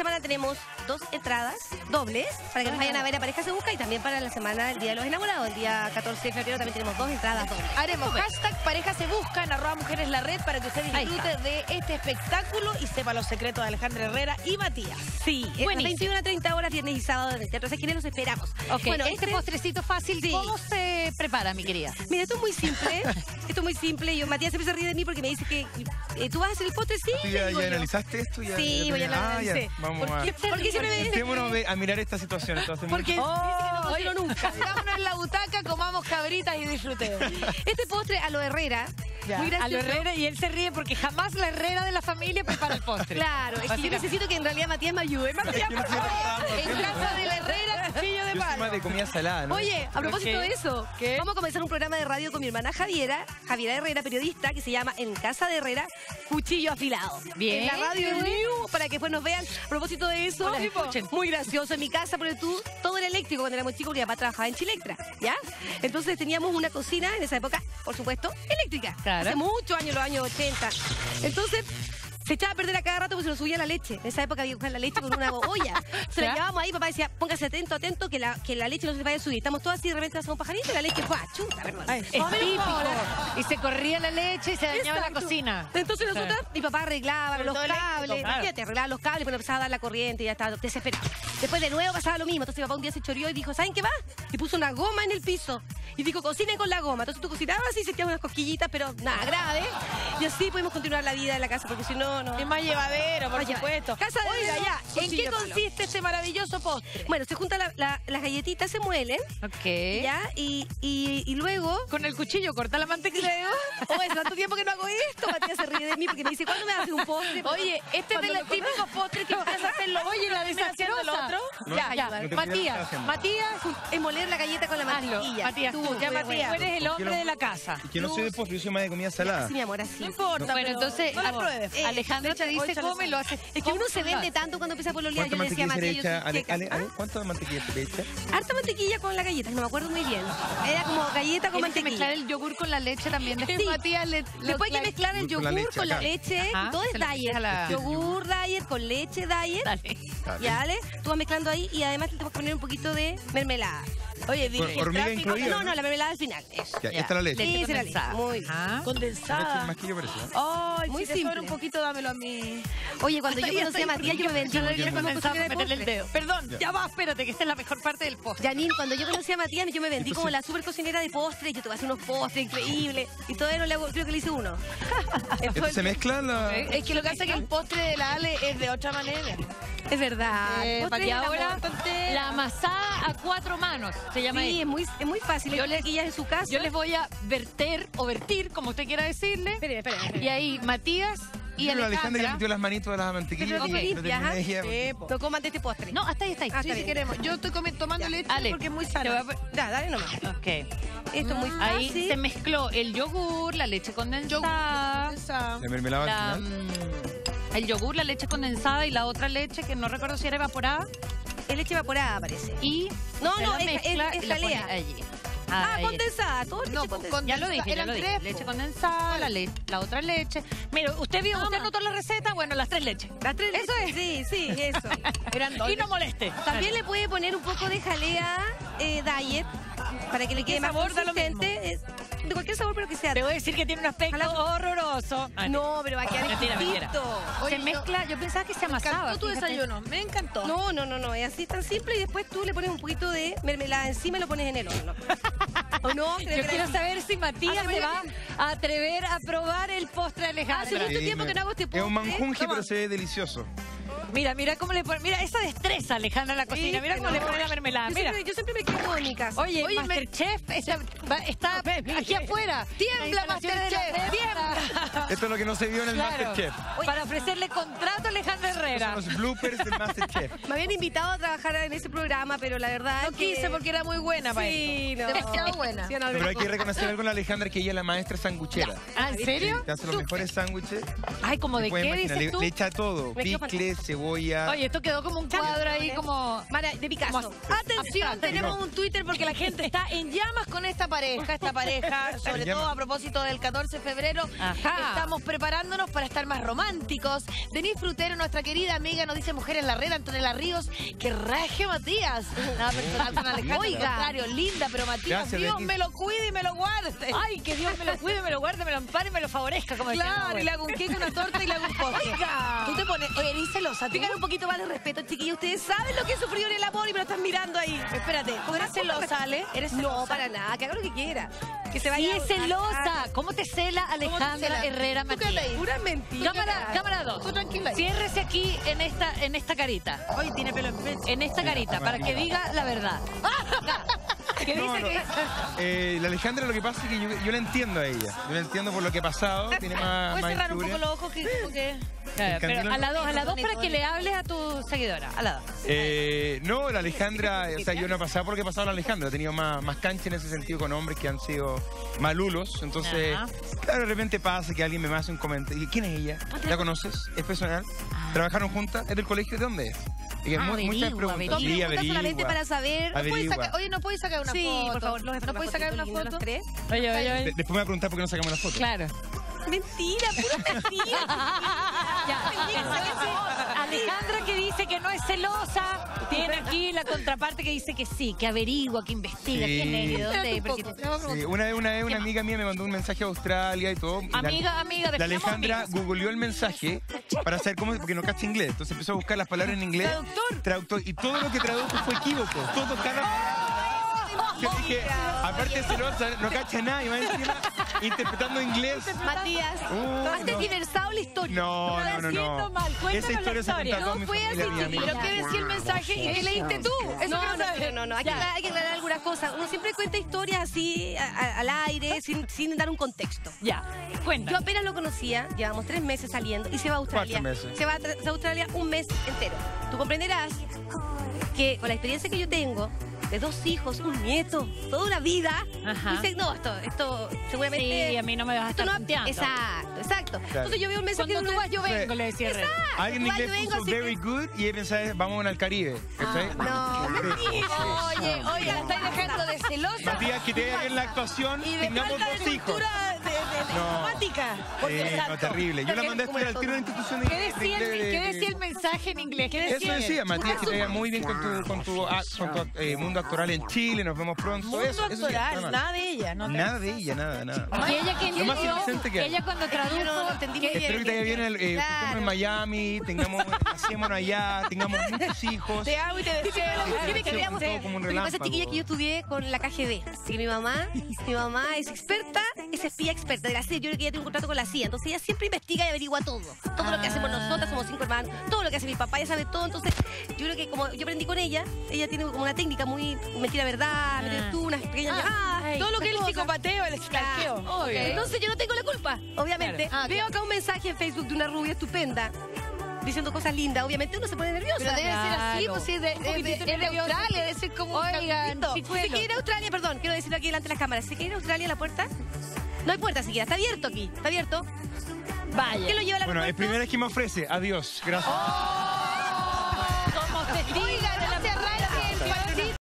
semana tenemos 2 entradas dobles para que nos vayan a ver a Pareja Se Busca y también para la semana del Día de los Enamorados. El día 14 de febrero también tenemos 2 entradas dobles. Haremos hashtag Pareja Se Busca en @mujereslarred para que usted disfrute de este espectáculo y sepa los secretos de Alejandra Herrera y Matías. Sí, a 21 a 30 horas, viernes y sábado en el Teatro Sequines los esperamos. Ok, bueno, este postrecito fácil, ¿cómo se prepara, mi querida? Mira, esto es muy simple. Esto es muy simple. Yo, Matías siempre se ríe de mí porque me dice que tú vas a hacer el postre, sí. ¿Ya analizaste esto? Sí, voy a analizar. Vamos a... Porque siempre me dice... a mirar esta situación. Entonces, porque dice que no cocino nunca. Vámonos en la butaca, comamos cabritas y disfrutemos. Este postre a lo Herrera, muy gracioso. A lo Herrera, y él se ríe porque jamás la Herrera de la familia prepara el postre. Claro, es que yo necesito que en realidad Matías me ayude. Matías, por favor. En casa de la Herrera, cuchillo de palo. de comida salada, ¿no? Oye, a propósito de eso, vamos a comenzar un programa de radio con mi hermana Javiera Herrera, periodista, que se llama En Casa de Herrera, Cuchillo Afilado. Bien. En la radio en vivo, para que después nos vean. A propósito de eso, muy gracioso. En mi casa, porque todo era eléctrico cuando éramos chicos, porque mi papá trabajaba en Chilectra, ¿ya? Entonces teníamos una cocina, en esa época, por supuesto, eléctrica. Claro. Hace muchos años, los años 80. Entonces... se echaba a perder a cada rato porque se nos subía la leche. En esa época había que coger la leche con una olla. Se la llevábamos ahí, papá decía, póngase atento, que la leche no se vaya a subir. Estamos todos así, de repente hacemos un pajarito y la leche fue chuta, perdón. Es típico. Y se corría la leche y se dañaba la cocina. Entonces nosotros, mi papá arreglaba los cables, fíjate, arreglaba los cables, pero empezaba a dar la corriente y ya estaba desesperado. Después de nuevo pasaba lo mismo. Entonces mi papá un día se choreó y dijo, ¿saben qué va? Y puso una goma en el piso. Y dijo, cocinen con la goma. Entonces tú cocinabas y sentías unas cosquillitas, pero nada grave. Y así pudimos continuar la vida en la casa, porque si no, no. Es más llevadero, por supuesto. Casa de Oiga, Herrera, ya, ¿en qué consiste este maravilloso postre? Bueno, se juntan las galletitas, se muelen. Ok. ¿Ya? Y luego... con el cuchillo corta la mantequilla. Oye, hace tanto tiempo que no hago esto. Matías se ríe de mí porque me dice, ¿cuándo me vas a hacer un postre? Oye, este es de los típicos postres que empiezas a hacerlo. Oye, la desastrosa. el otro. No, Ya. Matías, Es moler la galleta con la mantequilla. Matías, tú eres el hombre de la casa. Y que no soy de postre, yo soy más de comida salada. Sí, mi amor, así. No importa, Bueno, entonces, no la pruebes. Alejandra te dice cómo y lo hace. Es que uno se vende tanto cuando empieza a pololear. ¿Cuánta Yo le decía a mantequilla se le Matías, echa? Ale, ¿cuánta mantequilla se le echa? harta mantequilla con la galleta, no me acuerdo muy bien. Era como galleta con Tienes que mezclar mantequilla. el yogur con la leche también. Sí. Matías Después hay que mezclar el Con la yogur leche con la acá. leche. Ajá, Todo es se lo diet. metes a la- Yogur diet con leche diet. Dale. Ya, dale. Tú vas mezclando ahí y además te tenemos que poner un poquito de mermelada. Oye, dime, hormiga tráfico incluida. No, la mermelada al final. Eso. Ya, esta es la leche. Sí, Leche se la condensada. leche. Muy bien. Ajá. condensada. Más que yo parece. Ay, Muy si te sobra simple. un poquito, dámelo a mí. Oye, cuando Hasta yo ahí conocí a estoy Matías, yo me vendí como Condensada, cosita de meterle el postre. dedo. Perdón, ya va, espérate, que esta es la mejor parte del postre. Janine, cuando yo conocí a Matías, yo me vendí como la super cocinera de postres. Yo te voy a hacer unos postres increíbles. Y todavía no le hago, creo que le hice uno. ¿Esto se mezcla la...? Es que lo que hace es que el postre de la Ale es de otra manera. Es verdad. Postres Y de ahora, amor. la amasada a 4 manos, se llama Sí, ahí. es muy fácil. Yo Yo le guías en su casa. Yo les voy a verter o vertir, como usted quiera decirle. Espere. Y ahí Matías y Pero Alejandra ya Alejandra. metió las manitos de la mantequilla. Pero y limpia, no terminé ajá. ella. Sí, po. Tocó más de este postre. No, hasta ahí, está ahí. Ah, Sí, está si bien. queremos. Yo estoy tomando leche Ale. porque es muy Te sana. voy a- Ya, dale nomás. Ok. Esto es muy fácil. Ahí se mezcló el yogur, la leche condensada, Condensada. La mermelada la, al final. el yogur, la leche condensada y la otra leche que no recuerdo si era evaporada. Es leche evaporada, parece. Y No, se no, la es mezcla es y la pone jalea. allí. Ah, Ahí. condensada. Todo No, leche condensada. con- Ya lo dije, ya Eran lo dije. tres, Leche po. condensada, la otra leche. Mira, usted vio, usted anotó la receta, bueno, las 3 leches. Las tres Eso leches. Sí, eso. Eran dos. Y no moleste. También le puede poner un poco de jalea diet para que le quede más sabor da lo consistente. De cualquier sabor, pero que sea. Te voy a decir que tiene un aspecto horroroso. No, pero va a quedar Mentira, mentira. exquisito. Se mezcla, yo pensaba que se Me amasaba. encantó tu fíjate. desayuno. Me encantó. No, es así tan simple y después tú le pones un poquito de mermelada encima y lo pones en el horno. ¿O no? Yo quiero saber si Matías Hace se va a atrever a probar el postre de Hace Alejandra. mucho tiempo que no hago este Es un postre. manjunje, Toma. pero se ve delicioso. Mira cómo le pone. Mira esa destreza, Alejandra, en la cocina. Mira cómo le pone la mermelada. Mira. Yo siempre me quedo en mi casa. Oye, Masterchef está aquí afuera. Tiembla, La instalación de la Masterchef, tiembla. Esto es lo que no se vio en el Claro. Masterchef. Para ofrecerle contrato a Alejandra Estos Herrera. son los bloopers del Masterchef. Me habían invitado a trabajar en ese programa, pero la verdad No es que... quise porque era muy buena para Sí, esto. no. Demasiado buena. Sí, no, Pero hay que reconocer algo con la Alejandra, que ella es la maestra sanguchera. Ah, ¿en serio? Te hace los mejores sándwiches. Ay, ¿como de Te puedes qué imaginar, dices tú? le echa todo. Me quedo Picles, cebolla. Oye, esto quedó como un cuadro ahí como... De Picasso. Atención, tenemos un Twitter porque la gente está en llamas con esta pareja, sobre todo a propósito del 14 de febrero. Ajá. Estamos preparándonos para estar más románticos. Denise Frutero, nuestra querida amiga, nos dice Mujeres la Red, Antonella Ríos, que raje Matías. Nada personal con Alejandro, Oiga. al contrario, linda, pero Matías, Gracias, Dios Denise. me lo cuide y me lo guarde. Ay, que Dios me lo cuide, me lo guarde, me lo ampare y me lo favorezca, como decía mi Claro, y abuela. le hago un cake, una torta y le hago un postre. Oiga. Tú te pones, oye, eres celosa, tú. Tengan un poquito más de respeto, chiquillos. Ustedes saben lo que he sufrido en el amor y me lo están mirando ahí. Espérate, ¿tú eres celosa, Ale? ¿Eres celosa? No, para nada. Que haga lo que quiera. Que se Sí, vaya. es celosa. ¿Cómo te cela ¿Cómo te Alejandra cela? Herrera ¿Tú qué te Matías? dices? Pura mentira. Cámara 2. Tú tranquila ahí. Ciérrese aquí en esta carita. Oye, tiene pelo en pecho. En esta carita, para que diga la verdad. ¿Qué No, dice no. que La Alejandra, lo que pasa es que yo la entiendo a ella. Yo la entiendo por lo que ha pasado. Tiene más Puedes cerrar un poco historia. los ojos que como que... Pero a la 2 para que le hables a tu seguidora. A la 2. No, la Alejandra, o sea, yo no he pasado por lo que ha pasado la Alejandra. He tenido más cancha en ese sentido con hombres que han sido malulos. Entonces, Ajá. claro, de repente pasa que alguien me hace un comentario. ¿Quién es ella? ¿La conoces? ¿Es personal? ¿Trabajaron juntas? ¿Es del colegio? ¿De dónde es? Y que muchas averigua, preguntas. averigua. Sí, Preguntas solamente para saber. Averigua. Oye, ¿no puedes sacar una Sí, foto? por favor. ¿No puedes sacar una foto? ¿Los tres? Oye. Después me va a preguntar por qué no sacamos la foto. Claro. Mentira, pura mentira. Alejandra que dice que no es celosa, tiene aquí la contraparte que dice que sí, que averigua, que investiga, Sí. quién es, de dónde Espérate es. un Porque poco. Sí, una vez una amiga mía me mandó un mensaje a Australia y todo. Y Amiga, La después Alejandra amigos. googleó el mensaje para saber cómo, porque no cacha inglés. Entonces empezó a buscar las palabras en inglés. Traductor. Y todo lo que tradujo fue equívoco. Todo, cada... Yo dije, aparte de celosa, no cacha nada. Y va encima interpretando inglés. Matías, has tergiversado la historia. No. haciendo mal. Cuéntanos Esa historia la se ha historia. contado a No mi fue familia, así, mi amiga. ¿Pero qué decía el mensaje y qué leíste tú? Eso quiero saber. No. Hay que aclarar algunas cosas. Uno siempre cuenta historias así al aire, sin dar un contexto. Ya, Yo cuéntanos. apenas lo conocía, llevamos 3 meses saliendo y se va a Australia. 4 meses. Se va a Australia un mes entero. Tú comprenderás que con la experiencia que yo tengo, de 2 hijos, un nieto, toda una vida, Ajá. dice, no, esto seguramente... Sí, a mí no me vas a esto estar no, punteando. exacto. Entonces yo veo un mensaje Cuando de tú vas, yo Sí. vengo, le decía Herrera. Alguien en Igual yo inglés vengo, puso así que- very good y ella pensaba, vamos al Caribe. ¿cachai? No, Oye, la estáis dejando de celosa. Matías, que te vaya bien la actuación, Y de tengamos falta de 2 hijos. cultura de No. informática. Porque No, exacto. terrible. Yo la mandé a estudiar al tiro de la institución de ¿Qué decía, ¿Qué decía el mensaje en inglés? ¿Qué Eso decía, Matías, que te vaya muy bien con tu mundo actoral en Chile, nos vemos pronto. Mundo Eso decía, actoral, nada más. nada de ella. No Nada de ella, nada. Y ella que Lo más entendió, inocente que hay. ella cuando tradujo, Yo no entendí muy bien. Espero que te vaya bien, estemos en Miami, hacémonos allá, tengamos muchos hijos. Te amo y te deseo. Quiere que Sí, veamos. todo como un Lo que pasa, relámpago. chiquilla, que yo estudié con la KGB. Así que mi mamá es experta, es espía experta de la CIA. Yo creo que ella tiene un contrato con la CIA. Entonces ella siempre investiga y averigua todo. Todo lo que hacemos nosotras, somos 5 hermanos. Todo lo que hace mi papá, ella sabe todo. Entonces yo creo que como yo aprendí con ella tiene como una técnica muy mentira, verdad, meter tú unas pequeñas... Todo lo que es el psicopateo, el escalqueo. Obvio. Entonces yo no tengo la culpa, obviamente. Claro. Veo acá un mensaje en Facebook de una rubia estupenda diciendo cosas lindas. Obviamente uno se pone nerviosa. Pero debe ser así, Claro. pues si es de Australia, debe ser como un Oigan, calcito. sí, Si quiere ir a Australia, perdón, quiero decirlo aquí delante de las cámaras. Si quiere ir a Australia, la puerta... No hay puerta siquiera, está abierto aquí, está abierto. Vaya. ¿Qué lo lleva a la Bueno, es primera vez que me ofrece. Adiós. Gracias.